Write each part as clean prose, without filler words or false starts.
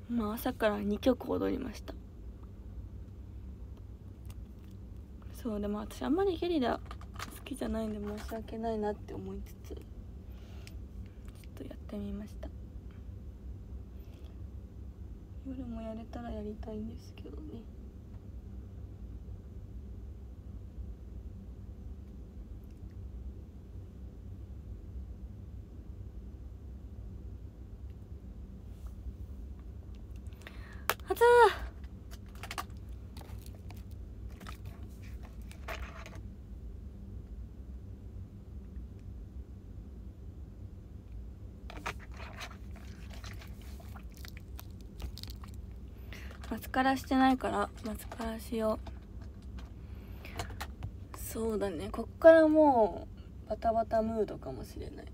まあ朝から2曲踊りました。そうでも私あんまりゲリラ好きじゃないんで申し訳ないなって思いつつちょっとやってみました。夜もやれたらやりたいんですけどね。あざーマスカラしてないからマスカラしよう。そうだね、こっからもうバタバタムードかもしれない。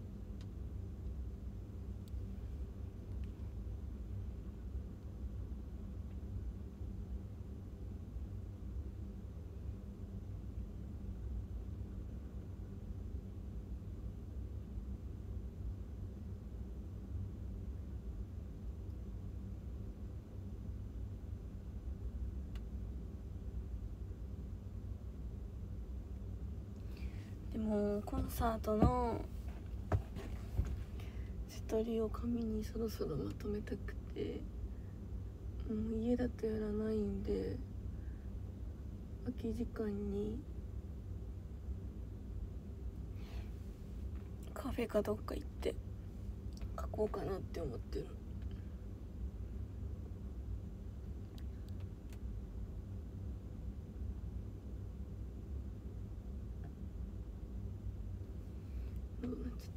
でもコンサートのセトリを紙にそろそろまとめたくて、もう家だとやらないんで空き時間にカフェかどっか行って書こうかなって思ってる。どうなっちゃった。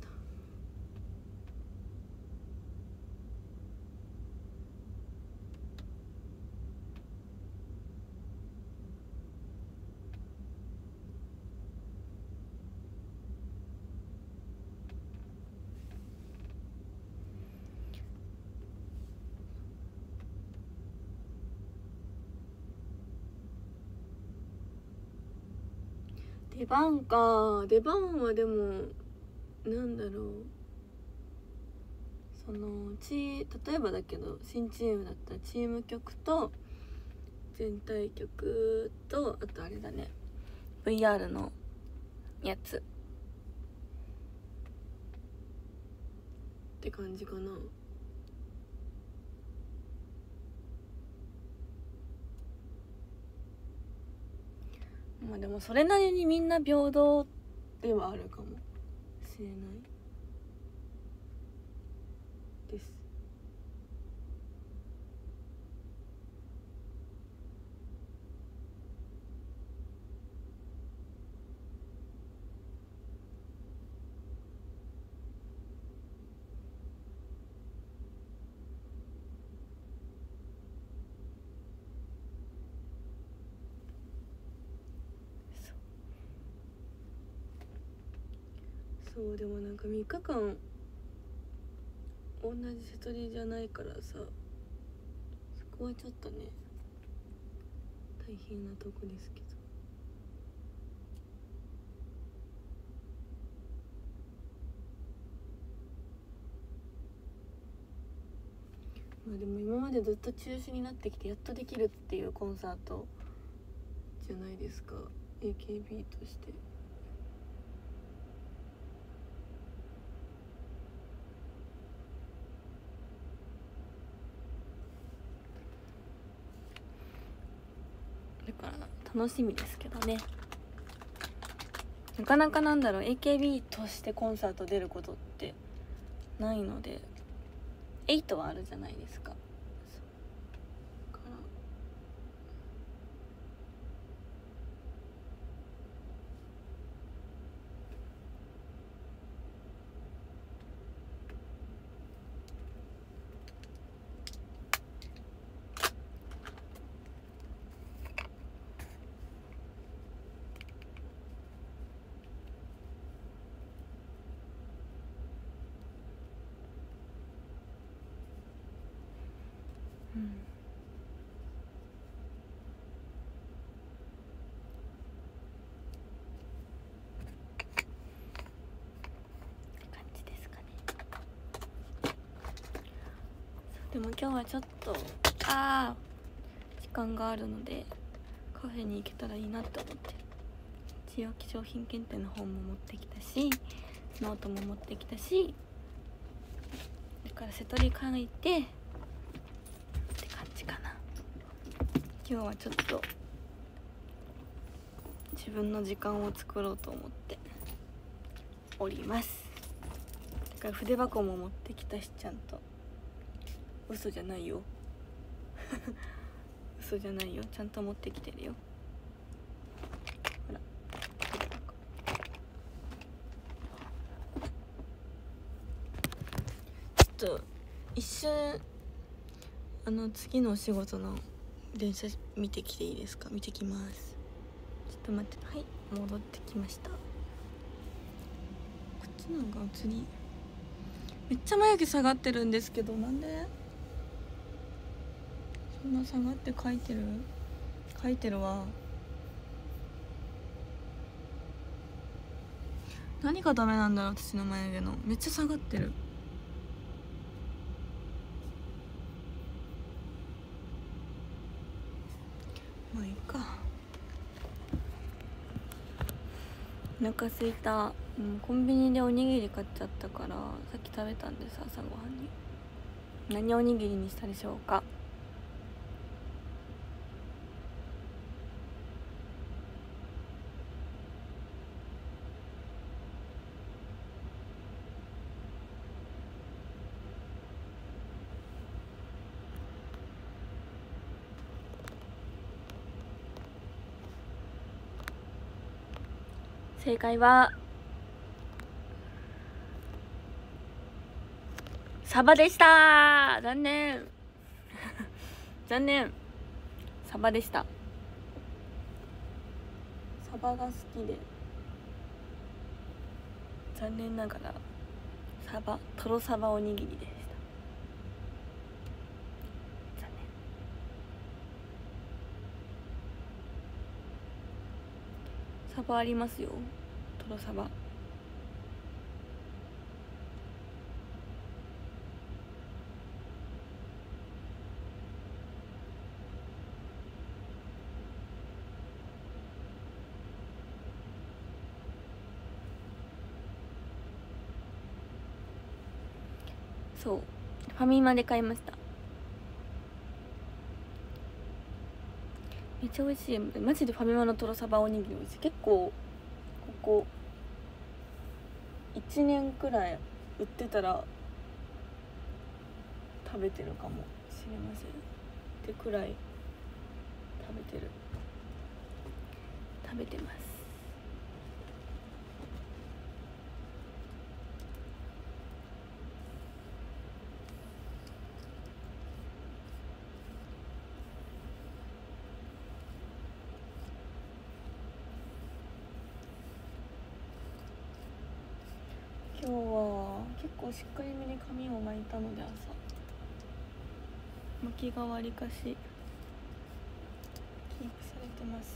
出番か。出番はでもなんだろう、その例えばだけど新チームだったらチーム曲と全体曲とあとあれだね VR のやつって感じかな。まあでもそれなりにみんな平等ではあるかもしれないです。そうでもなんか3日間同じセトリじゃないからさ、そこはちょっとね大変なとこですけど。まあでも今までずっと中止になってきてやっとできるっていうコンサートじゃないですか AKB として。だから楽しみですけどね。なかなかなんだろう AKB としてコンサート出ることってないので、8はあるじゃないですか。 でも今日はちょっと時間があるのでカフェに行けたらいいなって思って、一応化粧品検定の本も持ってきたしノートも持ってきたし、だから瀬戸り書いてって感じかな。今日はちょっと自分の時間を作ろうと思っております。だから筆箱も持ってきたし、ちゃんと嘘じゃないよ嘘じゃないよ、ちゃんと持ってきてるよ。ほら筆箱。ちょっと一瞬次のお仕事の電車見てきていいですか？見てきます。ちょっと待って。はい、戻ってきました。こっちの方が映りめっちゃ眉毛下がってるんですけど、なんでそんな下がって描いてるわ。何がダメなんだろう、私の眉毛の。めっちゃ下がってる。まあいいか。お腹すいた。コンビニでおにぎり買っちゃったから、さっき食べたんです、朝ごはんに。何おにぎりにしたでしょうか？正解はサバでした。残念残念、サバでした。サバが好きで、残念ながらトロサバおにぎりでした。残念。サバありますよ、トロサバ。そう、ファミマで買いました。めっちゃ美味しい。マジでファミマのトロサバおにぎり美味しい。結構ここ1年くらい売ってたら食べてるかもしれませんってくらい食べてます。今日は結構しっかりめに髪を巻いたので、朝巻きがわりかしキープされてます。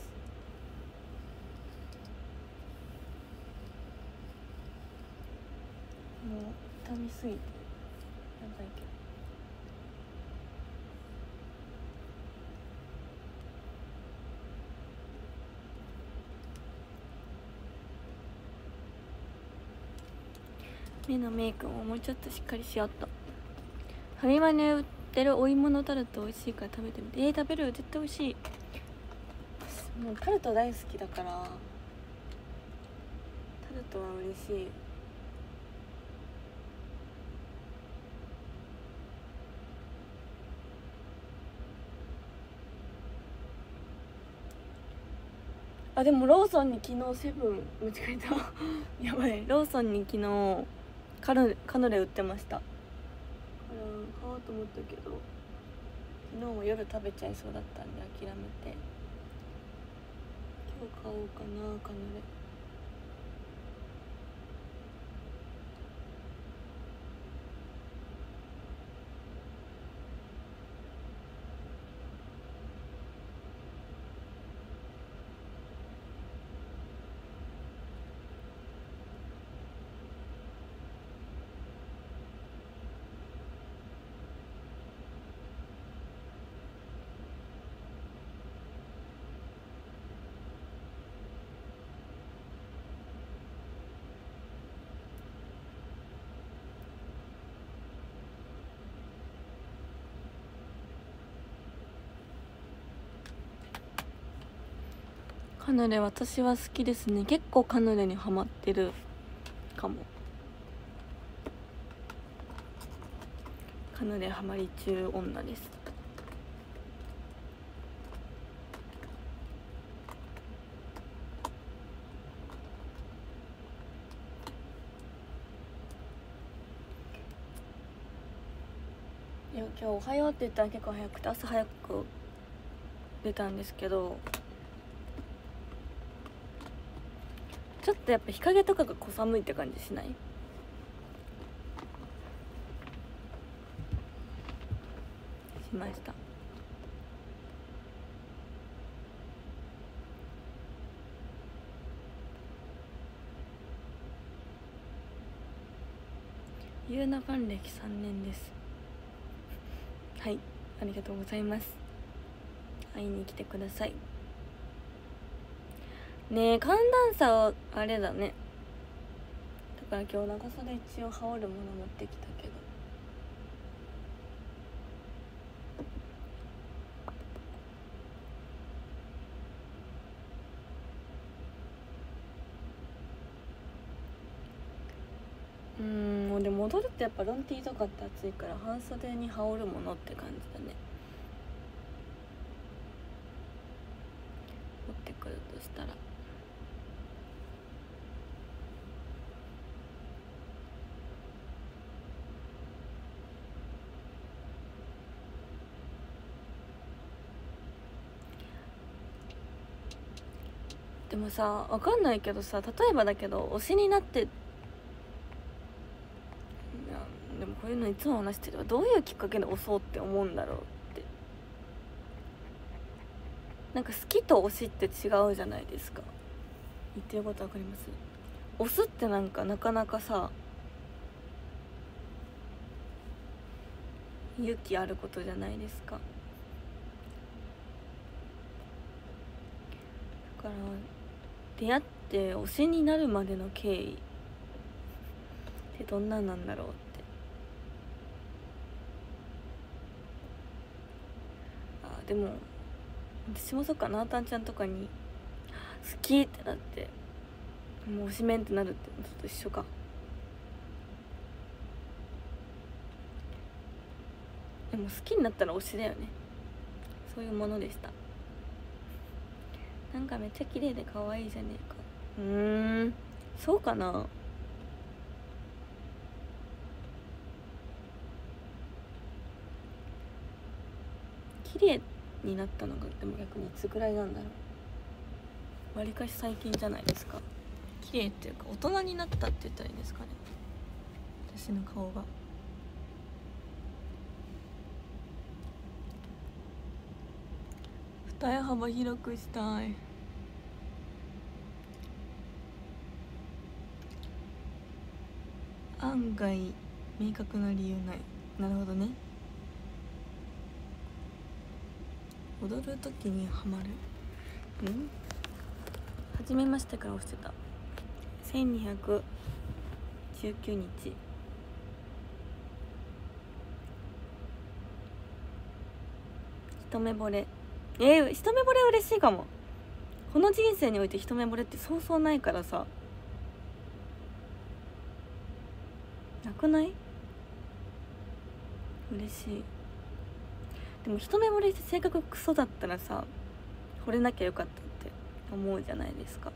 もう痛みすぎてやばいけど。目のメイクももうちょっとしっかりしようっと。ファミマに売ってるお芋のタルト美味しいから食べてみて。食べる？絶対美味しい。もうタルト大好きだから、タルトは嬉しい。でもローソンに昨日間違えたやばい。ローソンに昨日カヌレ売ってました。買おうと思ったけど、昨日も夜食べちゃいそうだったんで諦めて、今日買おうかな、カヌレ。 カヌレ私は好きですね。結構カヌレにハマってるかも。カヌレハマり中女です。いや今日おはようって言ったら結構早くて、朝早く出たんですけど、ちょっとやっぱ日陰とかが小寒いって感じしない？しました。ゆうなファン歴3年です。はい、ありがとうございます。会いに来てくださいね。寒暖差はあれだね。だから今日長袖一応羽織るもの持ってきたけど、もうでも戻るってやっぱロンティーとかって暑いから半袖に羽織るものって感じだね。持ってくるとしたらでもさ、わかんないけどさ、例えばだけど推しになって、いやでもこういうのいつも話してるわ。どういうきっかけで推そうって思うんだろうって。なんか好きと推しって違うじゃないですか。言ってることわかります？推すってなんかなかなかさ勇気あることじゃないですか。だから出会って推しになるまでの経緯ってどんなんなんだろうって。でも私もそっか、なあたんちゃんとかに好きってなってもう推しメンってなるってちょっと一緒か。でも好きになったら推しだよね。そういうものでした。なんかめっちゃ綺麗で可愛いじゃねえか。そうかな。綺麗になったのがでも逆にいつぐらいなんだろう。わりかし最近じゃないですか。綺麗っていうか大人になったって言ったらいいんですかね、私の顔が。二重幅広くしたい。案外明確な理由ない。なるほどね。踊る時にハマる。初めましてから押してた。1219日。一目惚れ。一目惚れ嬉しいかも。この人生において一目惚れってそうそうないからさ。なくない？嬉しい。でも一目惚れして性格クソだったらさ、惚れなきゃよかったって思うじゃないですか。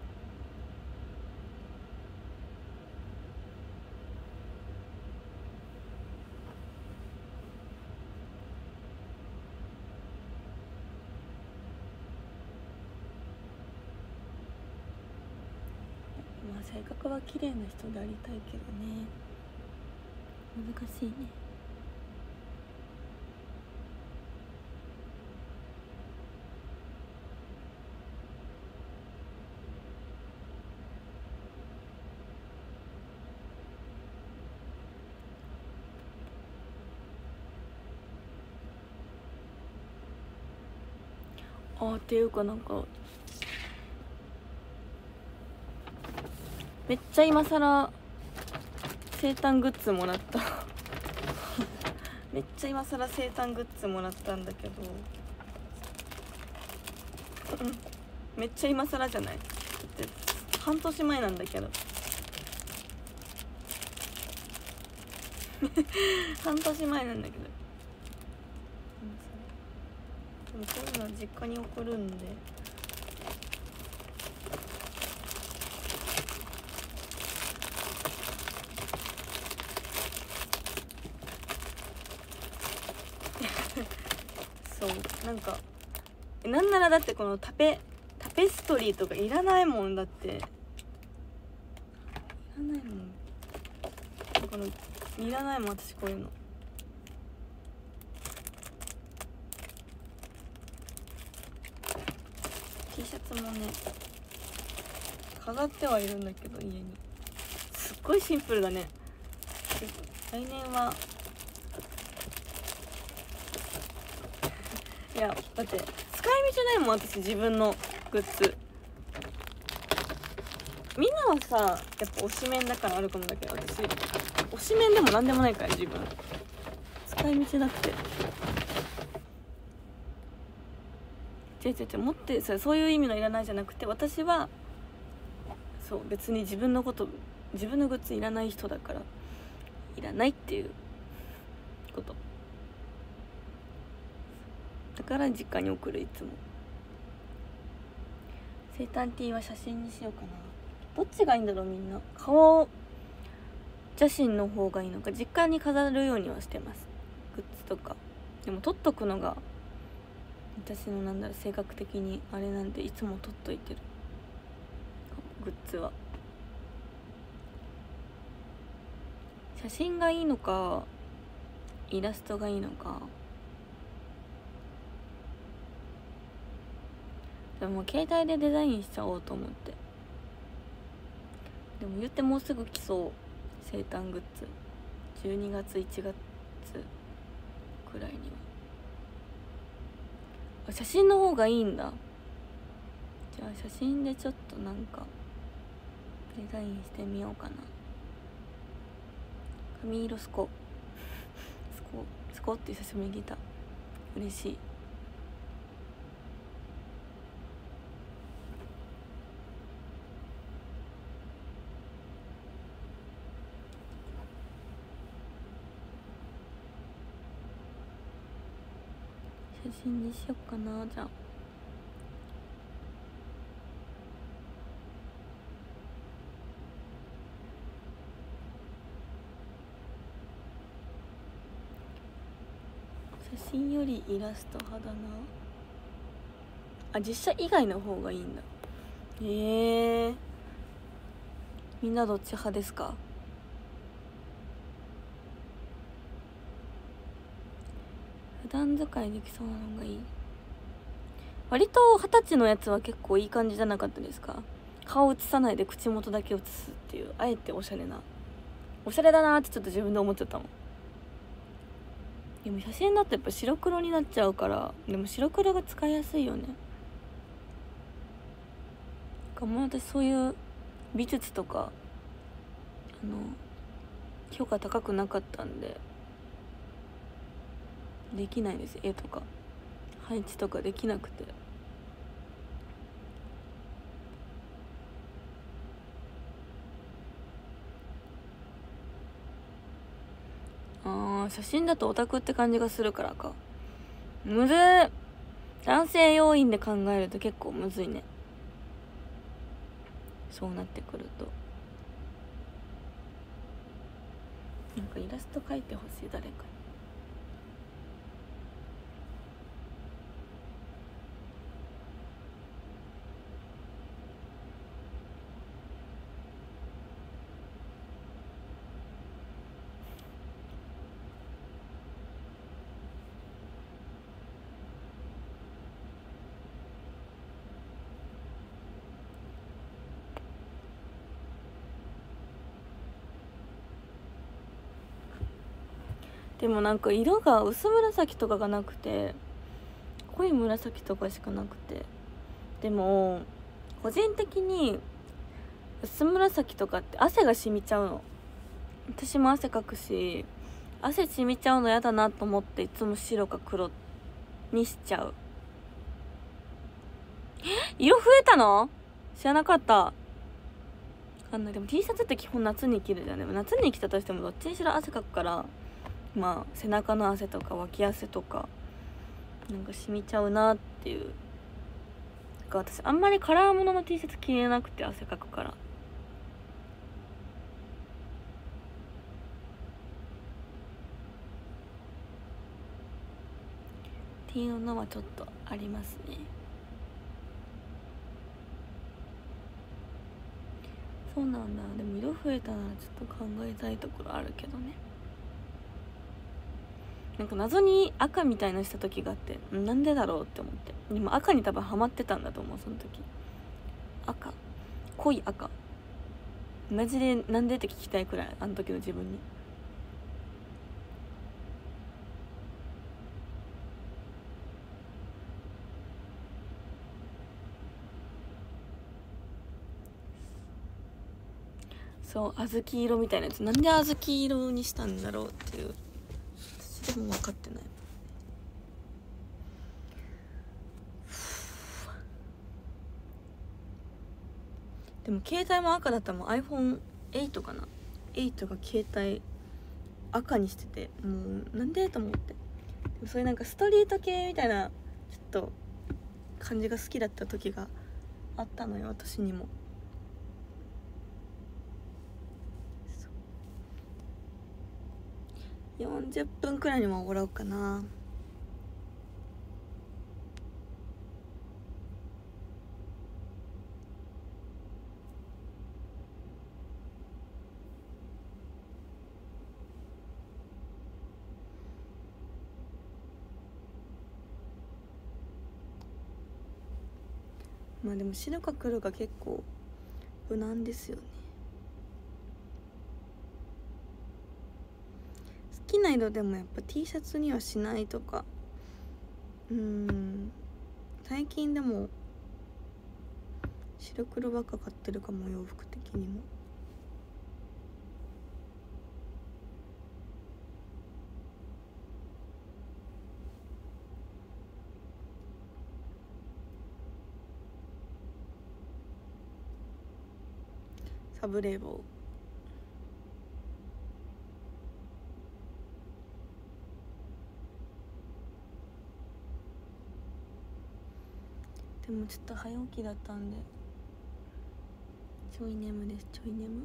まあ性格は綺麗な人でありたいけどね、難しいね。っていうかなんかめっちゃ今更生誕グッズもらっためっちゃ今更生誕グッズもらったんだけどめっちゃ今更じゃない？だって半年前なんだけど半年前なんだけど、でもこういうのは実家に送るんでそうなんかなんならだってこのタペストリーとかいらないもん。だっていらないもん。このいらないもん私こういうの。T シャツもね飾ってはいるんだけど家にすっごいシンプルだね。来年はいやだって使い道ないもん私自分のグッズ。みんなはさやっぱ推しメンだからあるかもだけど、私推しメンでもなんでもないから自分使い道なくて。違う持ってさ、そういう意味のいらないじゃなくて、私はそう別に自分のグッズいらない人だからいらないっていうことだから実家に送る。いつも生誕 T は写真にしようかな。どっちがいいんだろう。みんな顔写真の方がいいのか、実家に飾るようにはしてます、グッズとか。でも撮っとくのが私の性格的にあれなんで、いつも撮っといてるグッズは。写真がいいのかイラストがいいのか。でも携帯でデザインしちゃおうと思って。でも言ってもうすぐ来そう、生誕グッズ。12月1月くらいには。写真の方がいいんだ。じゃあ写真でちょっとなんかデザインしてみようかな。髪色スコって久しぶりに聞いた。嬉しい。写真にしよっかな。じゃあ写真よりイラスト派だなあ。実写以外の方がいいんだ。みんなどっち派ですか？普段使いできそうなのがいい。割と20歳のやつは結構いい感じじゃなかったですか？顔写さないで口元だけ写すっていう、あえておしゃれだなってちょっと自分で思っちゃったもん。でも写真だとやっぱ白黒になっちゃうから、でも白黒が使いやすいよね。もう私そういう美術とか評価高くなかったんでできないです。絵とか配置とかできなくて。写真だとオタクって感じがするからか。むずい。男性要因で考えると結構むずいね、そうなってくると。なんかイラスト描いてほしい、誰かに。でもなんか色が薄紫とかがなくて、濃い紫とかしかなくて。でも個人的に薄紫とかって汗が染みちゃうの。私も汗かくし、汗染みちゃうの嫌だなと思って、いつも白か黒にしちゃう。 色増えたの？知らなかった。でも T シャツって基本夏に着るじゃん。でも夏に着たとしてもどっちにしろ汗かくから、まあ背中の汗とか脇汗とかなんか染みちゃうなっていう。私あんまりカラーものの T シャツ着れなくて、汗かくからっていうのはちょっとありますね。そうなんだ。でも色増えたならちょっと考えたいところあるけどね。なんか謎に赤みたいなした時があって、なんでだろうって思って。でも赤に多分ハマってたんだと思う、その時。赤、濃い赤、マジでなんでって聞きたいくらい、あの時の自分に。そう、小豆色みたいなやつ。なんで小豆色にしたんだろうっていう、私でも分かってない。でも携帯も赤だったらもう iPhone8 かな、8が携帯赤にしてて、もうなんでと思って。でもそういうなんかストリート系みたいなちょっと感じが好きだった時があったのよ、私にも。40分くらいにも終わろうかな。まあでも白か黒が結構無難ですよね。好きな色でもやっぱ T シャツにはしないとか、最近でも白黒ばっか買ってるかも、洋服的にも。サブレーボー。でもちょっと早起きだったんでちょい眠です。ちょい眠。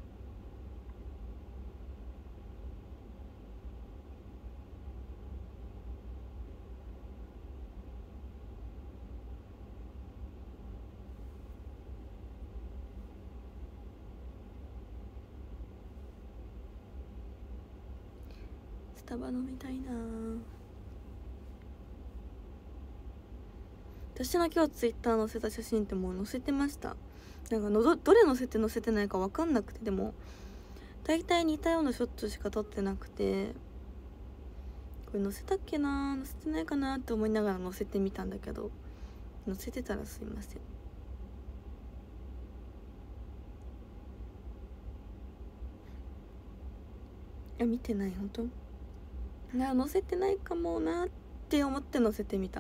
スタバ飲みたいな。私の今日ツイッター載せた写真ってもう載せてました。なんかどれ載せて載せてないか分かんなくて、でも大体似たようなショットしか撮ってなくて、これ載せたっけな、載せてないかなって思いながら載せてみたんだけど、載せてたらすいません。見てない、本当載せてないかもなって思って載せてみた。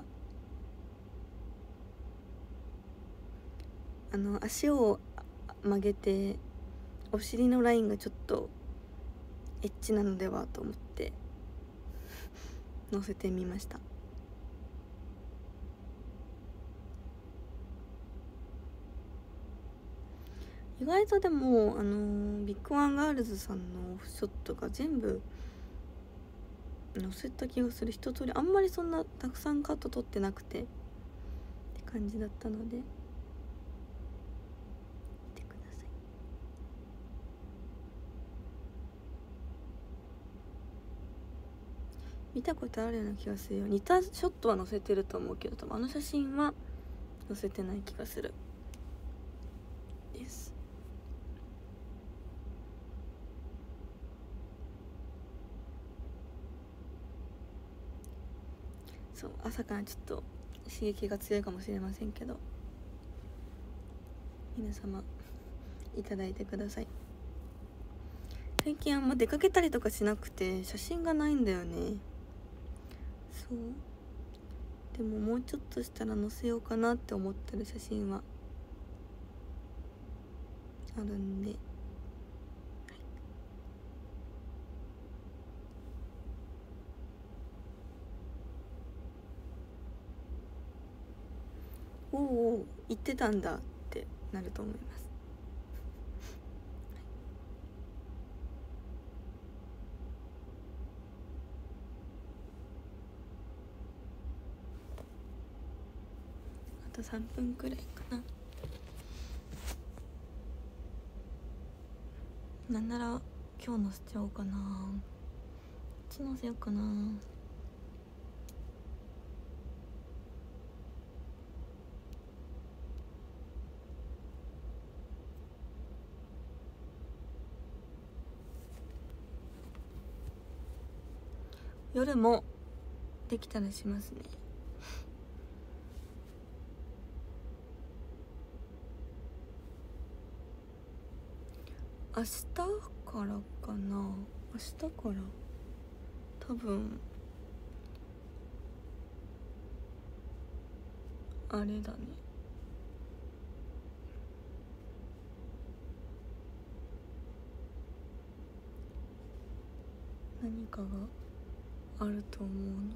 足を曲げてお尻のラインがちょっとエッチなのではと思って載せてみました。意外とでもビッグワンガールズさんのオフショットが全部載せた気がする。一通りあんまりそんなたくさんカット撮ってなくてって感じだったので、見てください。見たことあるような気がするよ。似たショットは載せてると思うけど、多分あの写真は載せてない気がするです。そう、朝からちょっと刺激が強いかもしれませんけど、皆様いただいてください。最近あんま出かけたりとかしなくて写真がないんだよね。そうでももうちょっとしたら載せようかなって思ってる写真はあるんで、はい、おお言ってたんだってなると思います。あと3分くらいかな。なんなら今日のせちゃおうかな。いつのせようかな。夜もできたらしますね。明日からかな。明日から多分あれだね。何かがあると思うの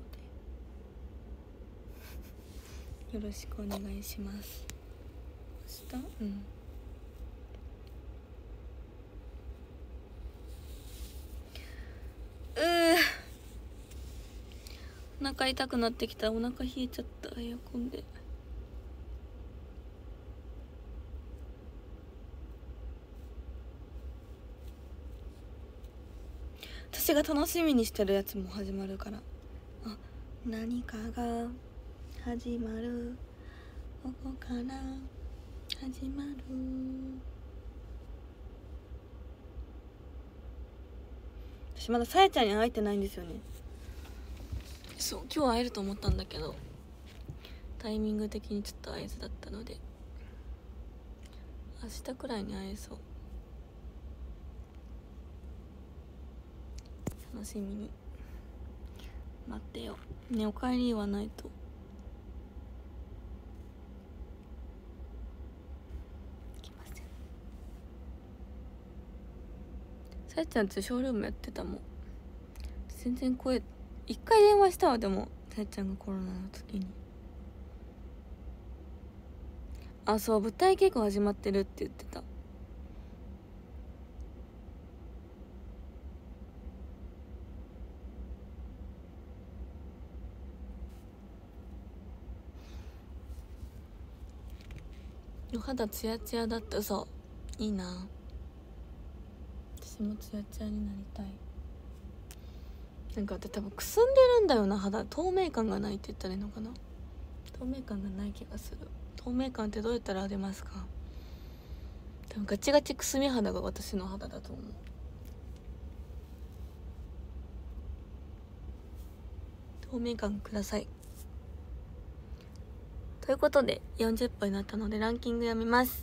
でよろしくお願いします。明日お腹痛くなってきた。お腹冷えちゃった。エアコンで。私が楽しみにしてるやつも始まるから。あ、何かが始まる、ここから始まる。私まださやちゃんに会えてないんですよね。そう、今日会えると思ったんだけどタイミング的にちょっと会えずだったので、明日くらいに会えそう。楽しみに待ってよね。お帰り言わないと。来ません。さやちゃんとショールームやってたもん。全然声、一回電話したわ。でもさやちゃんがコロナの時に。あ、そう、舞台稽古始まってるって言ってた。お肌ツヤツヤだった。嘘。いいな。私もツヤツヤになりたい。なんか多分くすんでるんだよな、肌。透明感がないって言ったらいいのかな。透明感がない気がする。透明感ってどうやったら出ますか？多分ガチガチくすみ肌が私の肌だと思う。透明感ください。ということで40分になったのでランキング読みます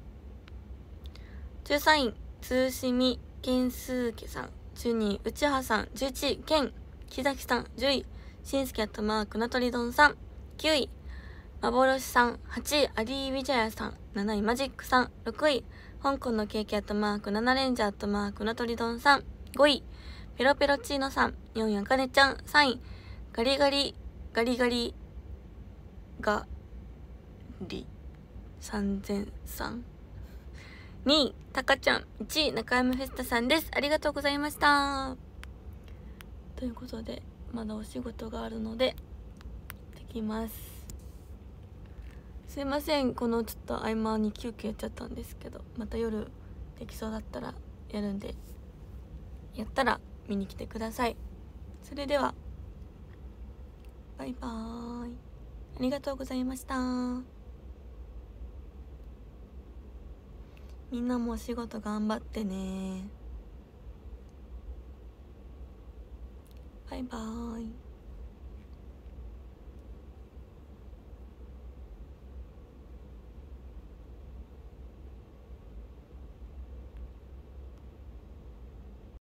。13位通しみけんすーけさん、12位うちはさん、11位けん木崎さん、10位しんすけアットマークなとりどんさん、9位幻さん、8位アリー・ウィジャヤさん、7位マジックさん、6位香港のケーキアットマーク7レンジャーアットマークなとりどんさん、5位ペロペロチーノさん、4位あかねちゃん、3位ガリガリガリガリガリ3003、2位たかちゃん、1位中山フェスタさんです。ありがとうございました。ということでまだお仕事があるのでできます。すいません、このちょっと合間に休憩やっちゃったんですけど、また夜できそうだったらやるんで、やったら見に来てください。それではバイバーイ。ありがとうございました。みんなもお仕事頑張ってね。バイバーイ。